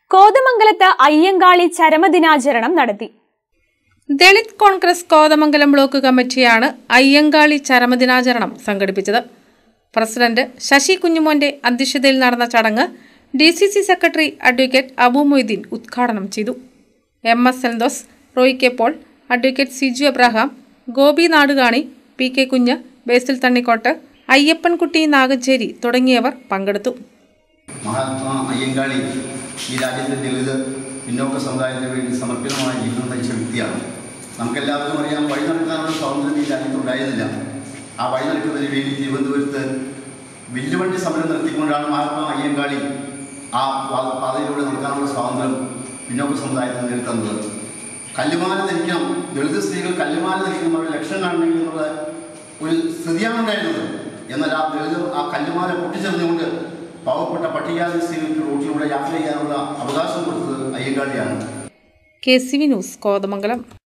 കോതമംഗലത്ത് അയ്യങ്കാളി ചരമദിനാചരണം നടത്തി. ദളിത് കോൺഗ്രസ് കോതമംഗലം ബ്ലോക്ക് കമ്മിറ്റിയാണ് അയ്യങ്കാളി ചരമദിനാചരണം സംഘടിപ്പിച്ചത്. പ്രസിഡന്റ് ശശി കുഞ്ഞുമോന്റെ അധ്യക്ഷതയിൽ നടന്ന ചടങ്ങ് DCC secretary advocate Abu Moideen ഉദ്ഘാടനം ചെയ്തു. MS Seldos, Roy K Paul, advocate Siju Abraham, Gopi Nadukani, PK Kunju, ബേസിൽ തണ്ണിക്കോട്ട്, അയ്യപ്പൻകുട്ടി നാഗഞ്ചേരി തുടങ്ങിയവർ പങ്കെടുത്തു. മഹാത്മാ അയ്യങ്കാളി ഈ രാജ്യത്തെ ദളിത് പിന്നോക്ക സമുദായത്തിന് വേണ്ടി സമർപ്പിതമായ ജീവിതം നയിച്ച വ്യക്തിയാണ്. നമുക്കെല്ലാവർക്കും അറിയാം, വഴി നടക്കാനുള്ള സ്വാതന്ത്ര്യം ഈ രാജ്യത്തുണ്ടായിരുന്നില്ല. ആ വഴി നടക്കുന്നതിന് വേണ്ടി തിരുവനന്തപുരത്ത് വില്ലുവണ്ടി സമരം നടത്തിക്കൊണ്ടാണ് മഹാത്മാ അയ്യങ്കാളി ആ പാതയിലൂടെ നടക്കാനുള്ള സ്വാതന്ത്ര്യം പിന്നോക്ക സമുദായത്തിന് നേടിത്തന്നത്. കല്ലുമാല ധരിക്കണം, ദളിത് സ്ത്രീകൾ കല്ലുമാല ധരിക്കുന്ന ഒരു ലക്ഷ്യം കാണണമെങ്കിൽ എന്നുള്ള ഒരു സ്ഥിതിയാണ് ഉണ്ടായിരുന്നത്. എന്നാൽ ആ ദളിത് ആ കല്ലുമാല പൊട്ടിച്ചെറിഞ്ഞുകൊണ്ട് പാവപ്പെട്ട പട്ടികജാതി സ്ത്രീകൾക്ക് റോഡിലൂടെ യാത്ര ചെയ്യാനുള്ള അവകാശം കൊടുത്തത് അയ്യങ്കാളിയാണ്. KCV news, Kothamangalam.